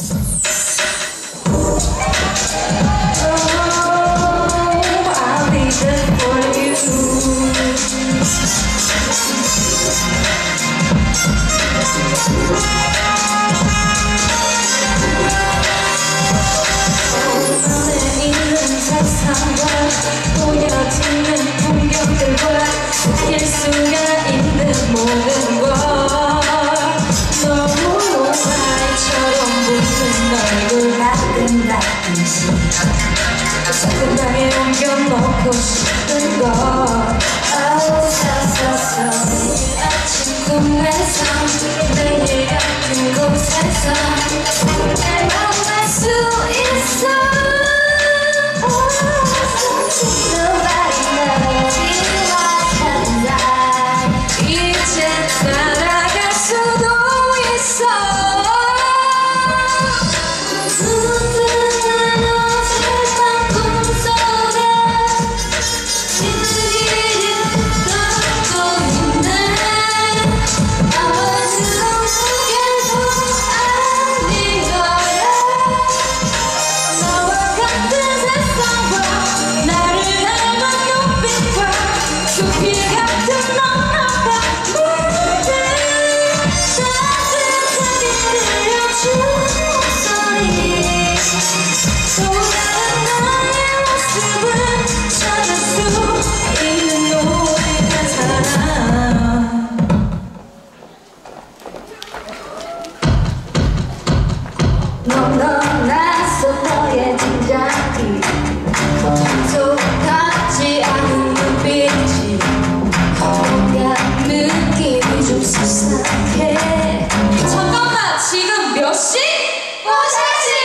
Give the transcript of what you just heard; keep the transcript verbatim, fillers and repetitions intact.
보여지는 풍경들과 느낄 수가 있는 모든 걸 너무 아이처럼 보는 얼굴 따끈따끈 적당히 옮겨놓고 싶은 걸 Oh, 서서서 매일 아침 꿈에서 매일 같은 곳에서 날 만날 수 있어. 너나서 너의 진작이 속하지 않은 눈빛이 뭔가 느낌이 좀 수상해. 잠깐만, 지금 몇 시? 어, 세 시!